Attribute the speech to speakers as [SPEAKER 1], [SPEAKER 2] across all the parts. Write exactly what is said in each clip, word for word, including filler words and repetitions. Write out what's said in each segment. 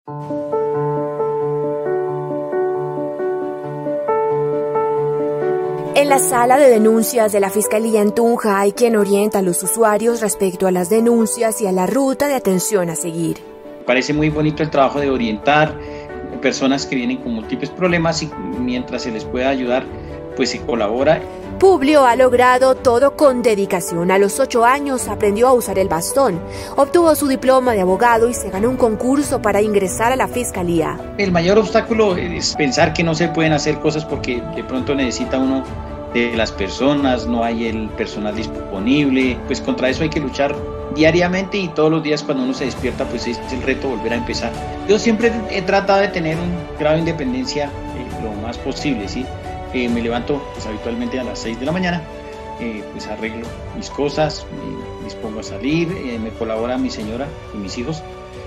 [SPEAKER 1] En la sala de denuncias de la Fiscalía en Tunja hay quien orienta a los usuarios respecto a las denuncias y a la ruta de atención a seguir.
[SPEAKER 2] Me parece muy bonito el trabajo de orientar personas que vienen con múltiples problemas y mientras se les pueda ayudar, pues se colabora.
[SPEAKER 1] Publio ha logrado todo con dedicación. A los ocho años aprendió a usar el bastón, obtuvo su diploma de abogado y se ganó un concurso para ingresar a la Fiscalía.
[SPEAKER 2] El mayor obstáculo es pensar que no se pueden hacer cosas porque de pronto necesita uno de las personas, no hay el personal disponible, pues contra eso hay que luchar diariamente y todos los días cuando uno se despierta pues es el reto volver a empezar. Yo siempre he tratado de tener un grado de independencia eh, lo más posible, ¿sí? Eh, me levanto pues, habitualmente a las seis de la mañana, eh, pues arreglo mis cosas, me dispongo a salir, eh, me colabora mi señora y mis hijos,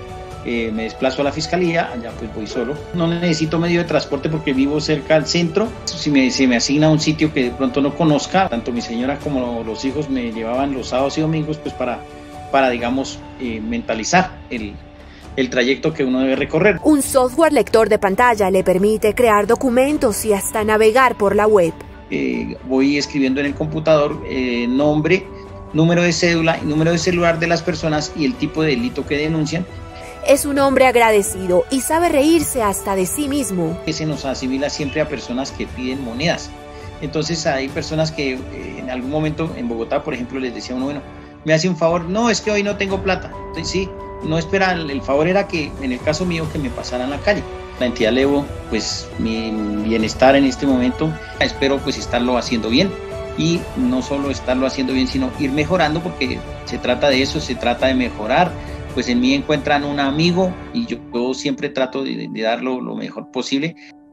[SPEAKER 2] eh, me desplazo a la Fiscalía, allá pues voy solo, no necesito medio de transporte porque vivo cerca al centro. Si me, se me asigna un sitio que de pronto no conozca, tanto mi señora como los hijos me llevaban los sábados y domingos pues para, para digamos, eh, mentalizar el el trayecto que uno debe recorrer.
[SPEAKER 1] Un software lector de pantalla le permite crear documentos y hasta navegar por la web.
[SPEAKER 2] Eh, voy escribiendo en el computador eh, nombre, número de cédula, número de celular de las personas y el tipo de delito que denuncian.
[SPEAKER 1] Es un hombre agradecido y sabe reírse hasta de sí mismo.
[SPEAKER 2] Se nos asimila siempre a personas que piden monedas. Entonces hay personas que eh, en algún momento en Bogotá, por ejemplo, les decía uno, bueno, me hace un favor, no, es que hoy no tengo plata. Entonces sí, no espera, el favor era que en el caso mío que me pasaran la calle. La entidad Levo, pues mi bienestar en este momento, espero pues estarlo haciendo bien y no solo estarlo haciendo bien, sino ir mejorando porque se trata de eso, se trata de mejorar. Pues en mí encuentran un amigo y yo, yo siempre trato de, de dar lo, lo mejor posible.